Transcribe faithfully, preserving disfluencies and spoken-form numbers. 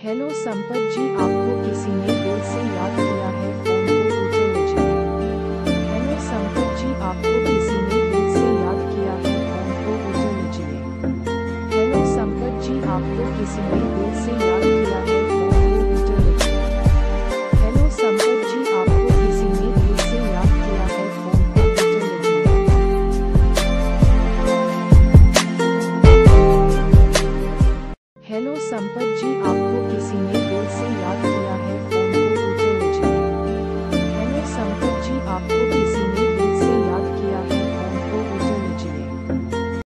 Hello Sampat जी, आपको किसी ने दिल से याद किया है, फोन को उठा लीजिए। हेलो संपत जी, आपको किसी ने दिल से याद किया है, फोन को उठा लीजिए। हेलो संपत जी, आपको किसी ने